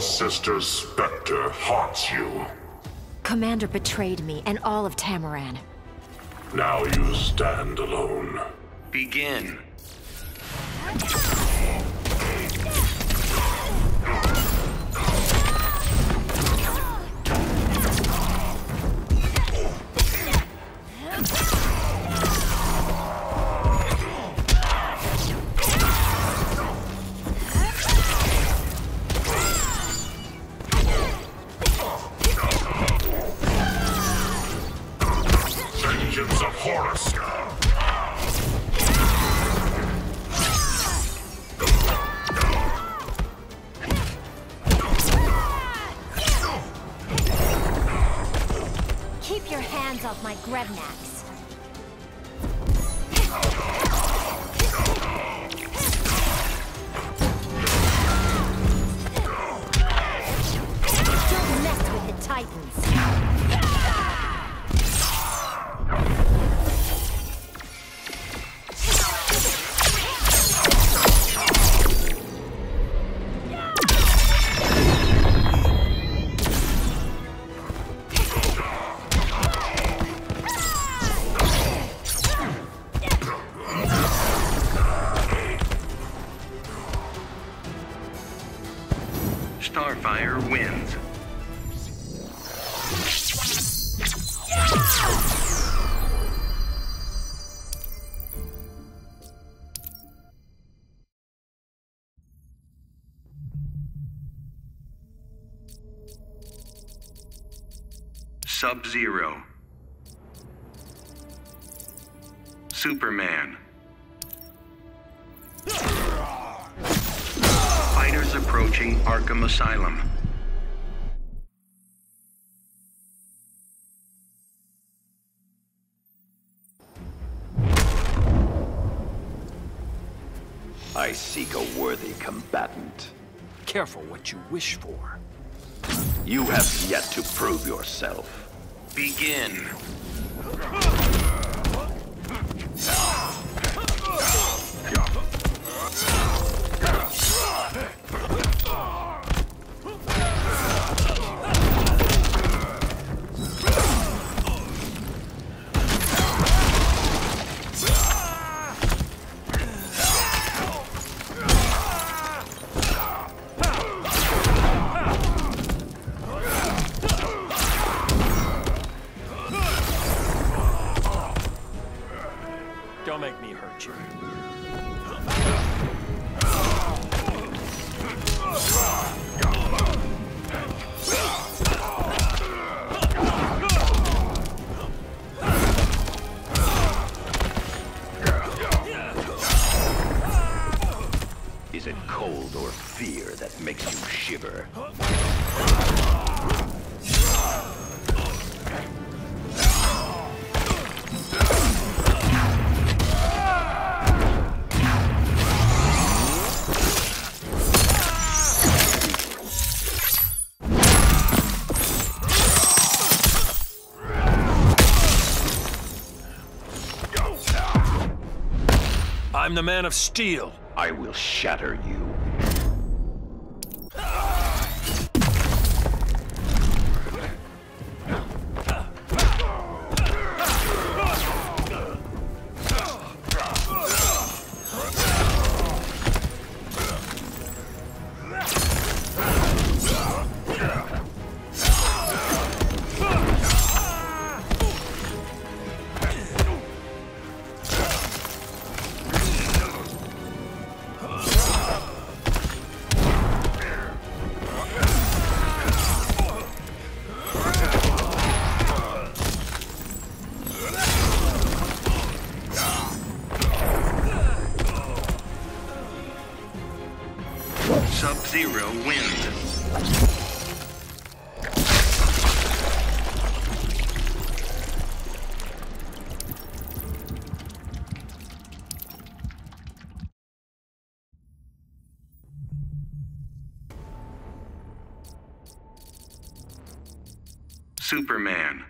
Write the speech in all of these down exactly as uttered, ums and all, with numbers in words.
Your sister's specter haunts you. Commander betrayed me and all of Tamaran. Now you stand alone. Begin. Vengeance of Horus. Keep your hands off my Grebnax. Don't mess with the Titans. Starfire wins. Sub-Zero. Superman. Fighters approaching Arkham Asylum. I seek a worthy combatant. Careful what you wish for. You have yet to prove yourself. Begin. Don't make me hurt you. Is it cold or fear that makes you shiver? I'm the Man of Steel. I will shatter you. Sub-Zero wins. Superman.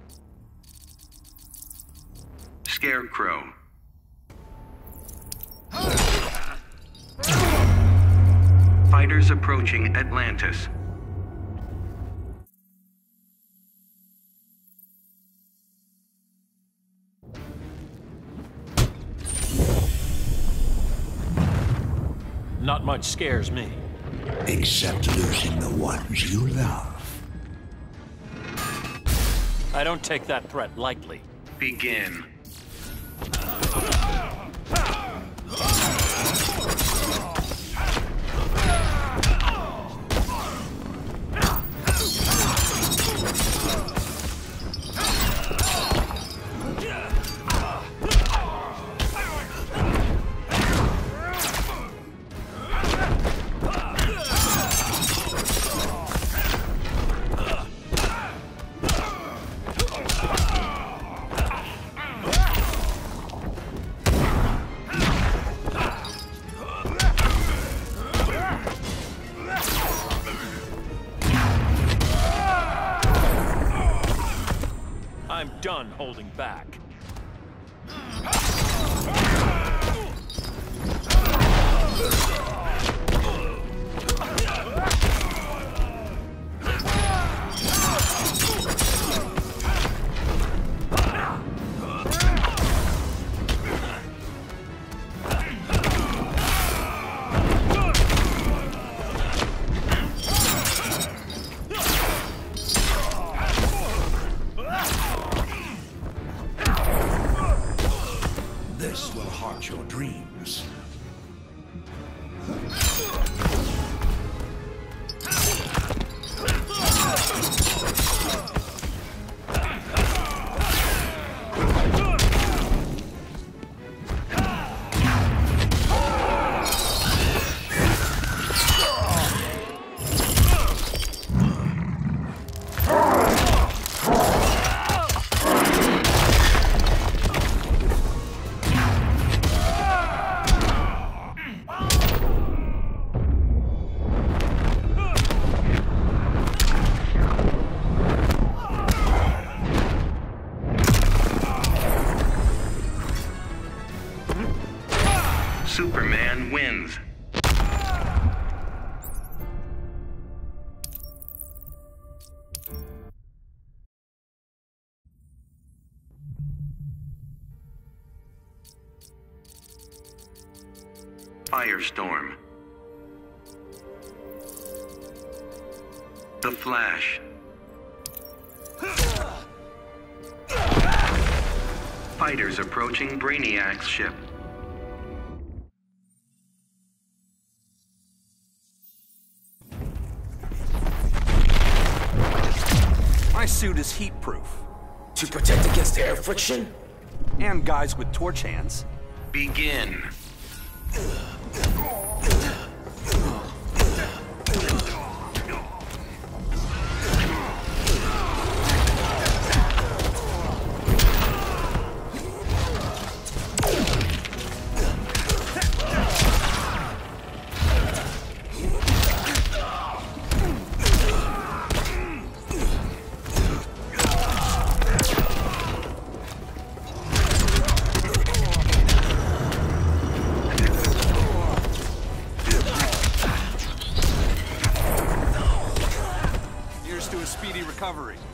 Scarecrow. Fighters approaching Atlantis. Not much scares me. Except losing the ones you love. I don't take that threat lightly. Begin. I'm done holding back. This will haunt your dreams. Superman wins. Firestorm. The Flash. Fighters approaching Brainiac's ship. My suit is heat-proof. To protect against air friction? And guys with torch hands. Begin. Here's to a speedy recovery.